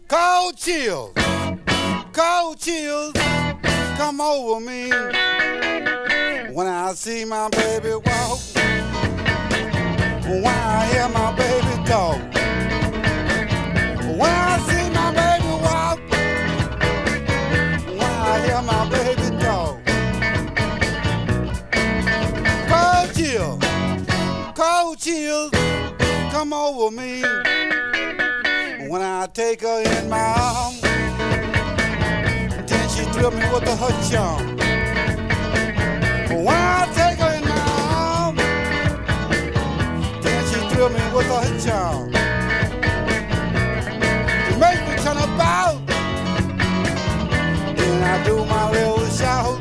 Cold chills, cold chills come over me when I see my baby walk, when I hear my baby talk, when I see my baby walk, when I hear my baby talk. Cold chills come over me when I take her in my arms. Then she thrill me with her charm. When I take her in my arms, then she thrill me with her charm. She makes me turn about, then I do my little shout.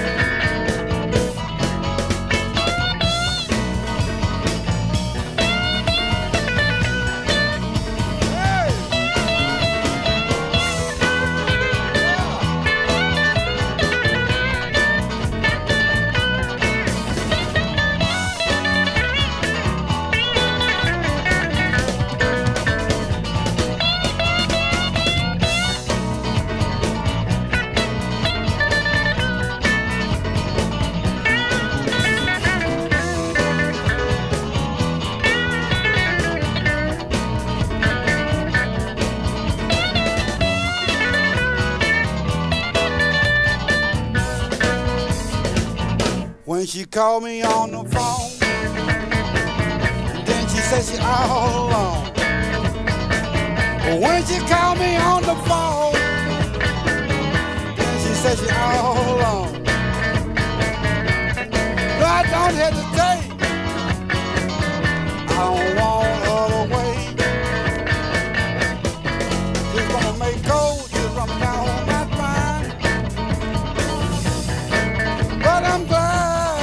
When she called me on the phone, then she said she all alone. When she called me on the phone, then she said she all alone. No, I don't hesitate, I don't want her to wait. She's gonna make cold, she's running down my spine. But I'm glad,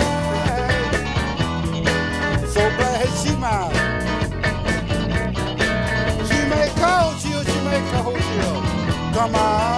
so glad she mine. She make cold chill, come on.